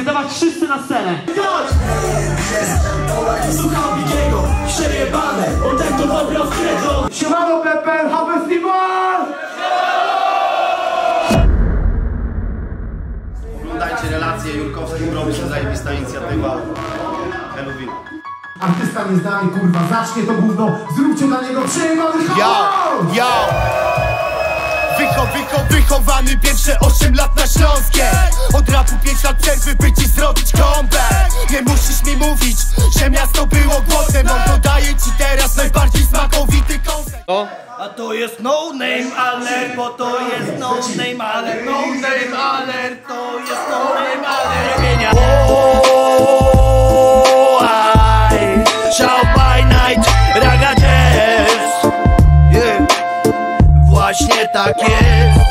Więc dawać wszyscy na scenę. Słucham Bigiego, przejebane, on tak to pobrał w kredo. Siemano PPH Festival! Oglądajcie relacje, Jurkowski robi się zajebista inicjatywa. Halloween. Artysta nie z nami, kurwa, zacznie to gówno, zróbcie dla niego przejebany hołd! Wychowany pierwsze 8 lat na Śląskie. Od rapu 5 lat przerwy, by ci zrobić comeback. Nie musisz mi mówić, że miasto było głodne. On dodaje ci teraz najbardziej smakowity koncert. A to jest no name alert, bo to jest no name alert. No name alert, to jest no name alert. Shout by night, raga jazz. Yeah. Właśnie tak jest.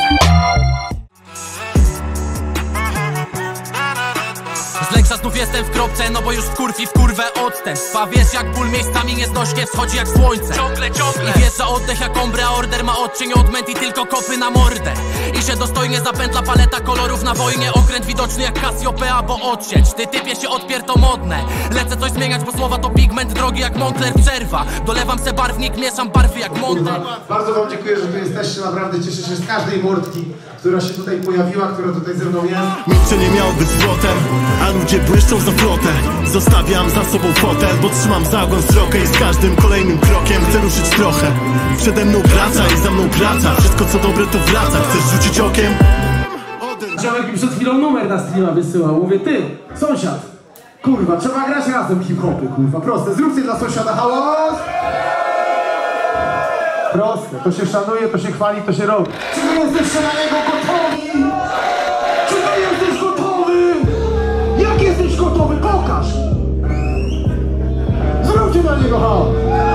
Z Lexa znów jestem w kropce, no bo już wkurwi w kurwę odstęp. A wiesz jak ból miejscami nieznośnie wschodzi jak słońce. Ciągle I wiesz, że oddech jak ombre, a order ma odcień odmęt i tylko kopy na mordę. I się dostojnie zapętla paleta kolorów na wojnie. Okręt widoczny jak Cassiopeia, bo odsieć. Ty typie się odpier to modne. Lecę coś zmieniać, bo słowa to pigment drogi jak Montclair przerwa. Dolewam se barwnik, mieszam barwy jak Monte. Bardzo wam dziękuję, że tu jesteście, naprawdę cieszę się z każdej mordki, która się tutaj pojawiła, która tutaj ze mną jest. Milczenie miało być złotem, a ludzie błyszczą za flotę. Zostawiam za sobą fotel, bo trzymam za ogon srokę. I z każdym kolejnym krokiem chcę ruszyć trochę. Przede mną praca i za mną praca. Wszystko co dobre to wraca, chcesz rzucić okiem? Ziomek mi przed chwilą numer na streama wysyłał, mówię ty, sąsiad, kurwa, trzeba grać razem hip-hopy, kurwa, proste, zróbcie dla sąsiada hałas! Proste, to się szanuje, to się chwali, to się robi. Czy wy jesteście na niego gotowi? Czy wy jesteś gotowy? Jak jesteś gotowy? Pokaż! Zróbcie na niego hałas!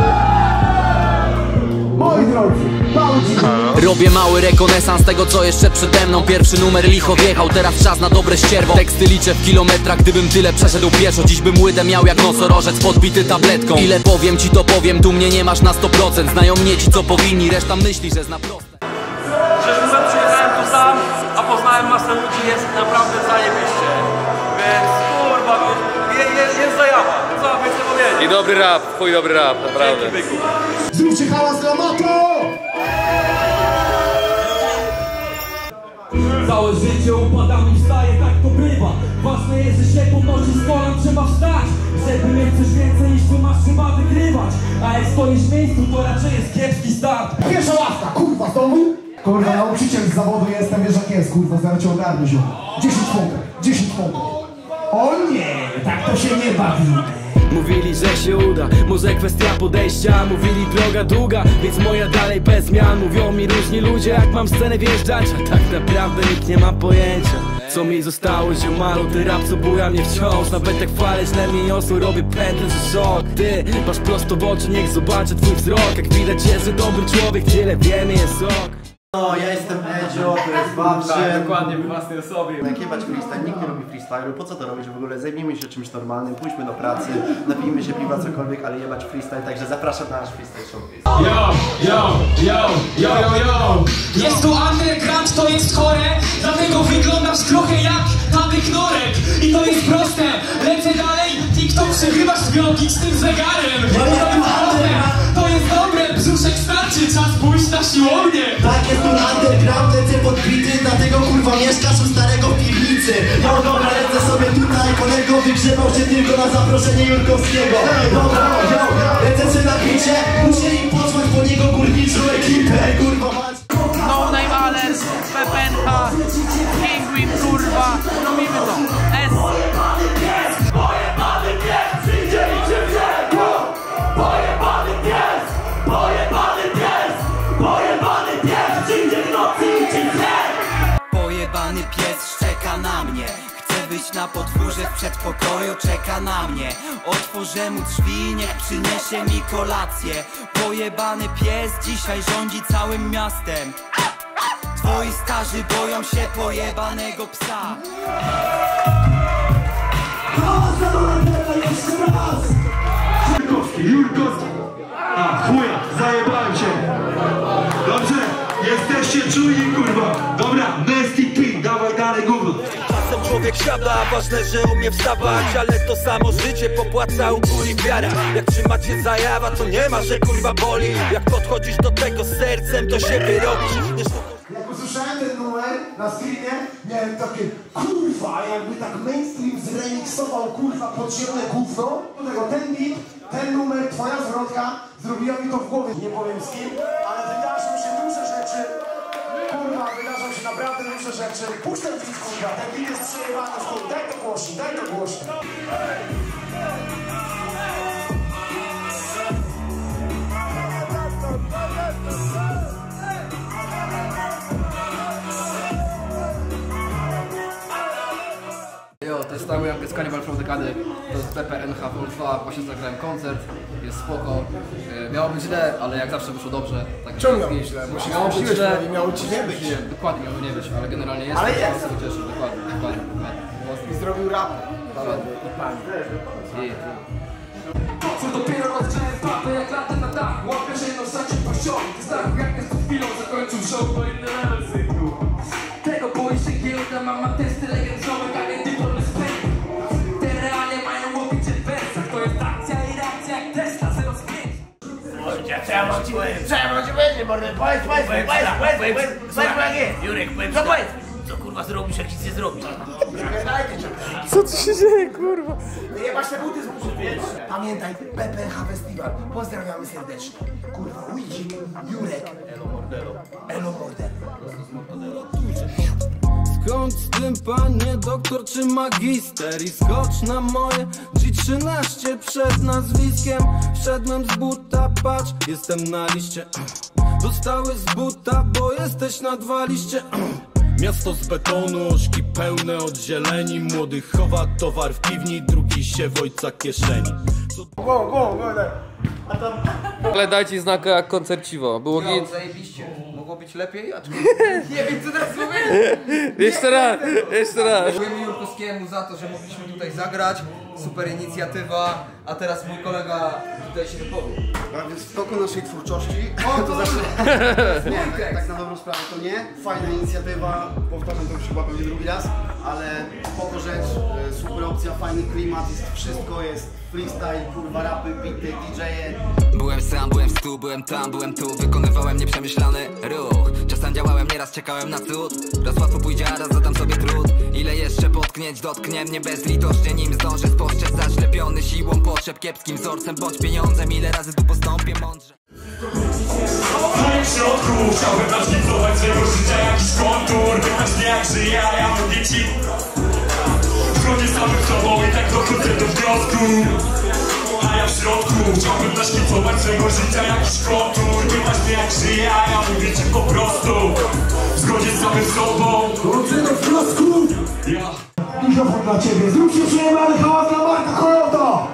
Moi drodzy, Robię mały rekonesans tego co jeszcze przede mną. Pierwszy numer licho wjechał, teraz czas na dobre ścierwo. Teksty liczę w kilometrach, gdybym tyle przeszedł pieszo. Dziś bym łydę miał jak nosorożec podbity tabletką. Ile powiem ci to powiem, tu mnie nie masz na 100%. Znają mnie ci co powinni, reszta myśli, że zna proste. Szczerze mówiąc, przyjechałem tu sam, a poznałem masę ludzi, jest naprawdę zajebiście. Więc kurwa, jest zajawa, co mam więcej powiedzieć. I dobry rap, chuj dobry rap, naprawdę. zróbcie hałas dla Mato! Całe życie upadam i wstaję, tak to bywa. Ważne jest, że się podnosi z kolan, trzeba wstać. Żeby mieć coś więcej niż tu masz, trzeba wygrywać. A jak stoisz w miejscu, to raczej jest kiepski start. Pierwsza ławka, kurwa, z domu? Kurwa, nauczyciel z zawodu jestem, wiesz jak jest, kurwa, zaraz cię ogarnę, ziom. 10 punktów, 10 punktów. O nie, tak to się nie bawi. Mówili, że się uda, może kwestia podejścia. Mówili droga długa, więc moja dalej bez zmian. Mówią mi różni ludzie, jak mam scenę wjeżdżać. A tak naprawdę nikt nie ma pojęcia, co mi zostało, ziomalu. Ty rap co buja mnie wciąż. Nawet jak fale źle mi niosły, robię pętlę, że szok. Ty patrz prosto w oczy, niech zobaczę twój wzrok. Jak widać jest, że dobry człowiek, tyle wiemy jest sok. No, ja jestem Edzio, to jest Babcie. Tak, dokładnie, w własnej osobie. Jak jebać freestyle, nikt nie robi freestylu, po co to robić w ogóle? Zajmijmy się czymś normalnym, pójdźmy do pracy, napijmy się piwa, cokolwiek, ale jebać freestyle, także zapraszam na nasz freestyle showcase. Jest to underground, to jest chore, dlatego wyglądasz trochę jak Tadek Norek. I to jest proste, lecę dalej, TikTok przegrywasz z biologicznym zegarem. To jest dobre, brzuszek starczy, czas pójść na siłownię. Tak, jest tu underground, lecę podbity, dlatego kurwa mieszkasz u starego w piwnicy. No dobra, lecę sobie tutaj, kolego wygrzewał się tylko na zaproszenie Jurkowskiego. Dobra, lecę sobie na picie, muszę im posłać po niego górniczą ekipę, kurwa mać. No name alert, PPH, Penguin, kurwa, robimy to. S. Pojebany pies, przyjdzie i cię wzięło. Pojebany pies, pojebany pies, pojebany pies, przyjdzie w nocy i cię wzięło. Pojebany pies szczeka na mnie. Chce wyjść na podwórze, w przedpokoju czeka na mnie. Otworzę mu drzwi, niech przyniesie mi kolację. Pojebany pies dzisiaj rządzi całym miastem. Twoi starzy boją się pojebanego psa. Jurkowski! A chuja, zajebałem się! Dobrze, jesteście czujni kurwa! Dobra, Nasty P, dawaj dalej gówno! Człowiek siada, ważne, że umie wstawać, ale to samo życie popłaca u góry wiara. Jak trzyma cię zajawa, to nie ma, że kurwa boli. Jak podchodzisz do tego z sercem, to się wyrobisz. Jak usłyszałem ten numer na screenie, miałem takie kurwa, jakby tak mainstream zremiksował kurwa podziemne gówno. Do tego ten beat, ten numer, twoja zwrotka zrobiła mi to w głowie. Nie powiem z kim, ale wydarzą się duże rzeczy. Kurwa, wydarzą się naprawdę duże rzeczy. Puść ten beat, kurwa, ten beat jest przejebany, kurwa, daj to głośniej, daj to głośniej. Jo, to jest cały jest Cannibal from the Cady, to jest PPNH Vol 2, właśnie zagrałem koncert, jest spoko. Miało być źle, ale jak zawsze wyszło dobrze. Tak Czemu miało być źle? Bo się miało być źle, miało ci nie być. Dokładnie miało nie być, ale generalnie jest. Ale jest! Bardzo się cieszę, dokładnie. I zrobił rap. Co dopiero rozgrzałem papę jak latem na dach. Łapię się na sacie pościąg. Wystarczy jak jest chwilą zakończył show, to inny level synu. Tego boi się giełda, mama testy legend ziomek, agenty to respekt. Te realnie mają łowić w wersach. To jest akcja i reakcja jak Tesla 05. Co ja mam ci powiedzieć, mordę? Powiedz jak jest. Jurek, powiedz co powiedz. Co kurwa zrobisz, jak nic nie zrobisz? Co tu się dzieje, kurwa? Wyjebać te buty z burzy, wiesz? Pamiętaj, PPH Festiwal. Pozdrawiamy serdecznie. Kurwa, Luigi, Jurek. Elo Mordelo. Elo Mordelo. Skąd z tym panie doktor czy magister? I skocz na moje G13 przed nazwiskiem. Wszedłem z buta, patrz, jestem na liście. Dostały z buta, bo jesteś na 2 liście. Miasto z betonu, oczki pełne od zieleni. Młody chowa towar w piwni, drugi się w ojca kieszeni. Ale dajcie znaka jak koncerciwo. Było git. Zajebiście. Mogło być lepiej, a Nie wiem co teraz mówię. Jeszcze raz, jeszcze raz. Dziękujemy Jurkowskiemu za to, że mogliśmy tutaj zagrać. Super inicjatywa, a teraz mój kolega tutaj się wypowie. W stoku naszej twórczości, to zawsze... Nie, tak na dobrą sprawę to nie. Fajna inicjatywa, powtarzam to już chyba pewnie drugi raz, ale spoko rzecz, super opcja, fajny klimat, jest wszystko, jest freestyle, kurwa rapy, bity, DJ-e. Byłem sam, byłem w stu, byłem tam, byłem tu. Wykonywałem nieprzemyślany ruch. Czasem działałem, nieraz czekałem na cud. Raz łatwo pójdzie, a raz zadam sobie trud. Ile jeszcze potknięć, dotknie mnie bezlitośnie. Nim zdążę spostrzec, zaślepiony siłą potrzeb. Kiepskim wzorcem bądź pieniądzem. Ile razy tu postąpię mądrze. W środku chciałbym naświtlować swojego życia jakiś kontur. Pytasz mnie jak żyję, a ja mówię ci zgodnie z samym sobą i tak dochodzę do wniosku. A ja w środku chciałbym naświtlować swojego życia jakiś kontur. Pytasz mnie jak żyję, a ja mówię ci po prostu w zgodzie z samym sobą. Dochodzę do wniosku. Ja. Mikrofon dla ciebie, zróbcie przejebany hałas dla Marka Chorota.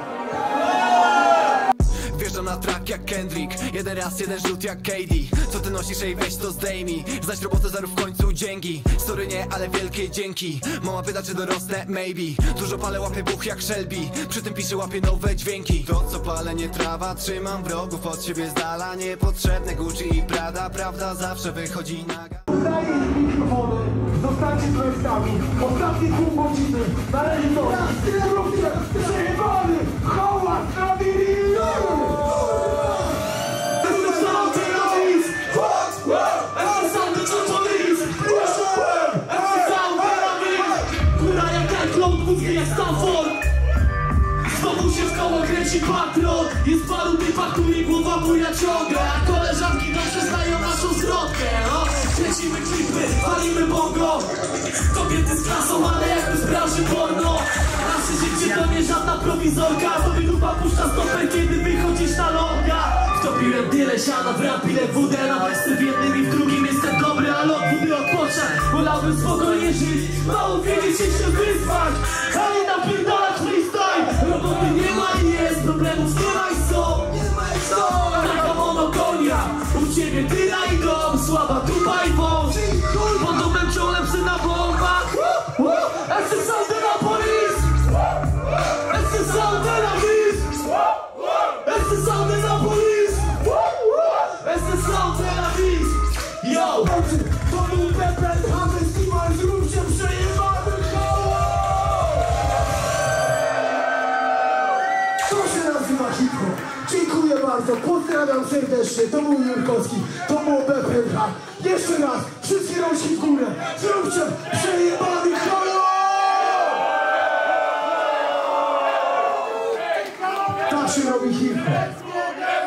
Wjeżdżam na track jak Kendrick. Jeden raz, jeden rzut jak KD. Co ty nosisz, ej weź to zdejmij. Znać robotę zarób w końcu dzięki. Sorry nie, ale wielkie dzięki. Mama pyta czy dorosnę, maybe. Dużo palę, łapię buch jak Shelby. Przy tym piszę, łapię nowe dźwięki. To co palę nie trawa, trzymam wrogów od siebie z dala. Niepotrzebne Gucci i Prada. Prawda zawsze wychodzi naga. Daję mikrofony, zostańcie z projektami. Ostatni pół godziny, należy to. Zróbcie przejebany hałas na miliony. Znowu się w koło kręci patrol. Jest paru typa, której głowa buja ciągle. A koleżanki dobrze znają naszą zwrotkę. Kręcimy klipy, palimy bongo. Kobiety z klasą, ale jakby z branży porno. Nasze życie to nie żadna prowizorka. To wydupa puszcza stopę, kiedy wychodzisz na longa. Wtopiłem tyle siana w rap, ile wódę. Na wersy w jednym i w drugim jestem dobry, ale od wody odpocząć. Wolałbym spokojnie żyć, mało wiedzieć się wyzwać. Ale napierdalać freestyle. Roboty nie ma i jest, problemów nie ma i są. Taka monotonia, u ciebie tyra i dom. Słaba dupa i wąż. Pod domem ciągle psy na bombach. Este są de la police. Este są de la police. Este są de la police. Este są de la police. Yo! To był PPH Festiwal, zróbcie przejebany hałas. nazywa hip-hop. Dziękuję bardzo, pozdrawiam serdecznie, to był Jurkowski, to było BPH. Jeszcze raz, wszystkie rączki w górę, zróbcie przejebany kolor! Tak się robi hip-hop.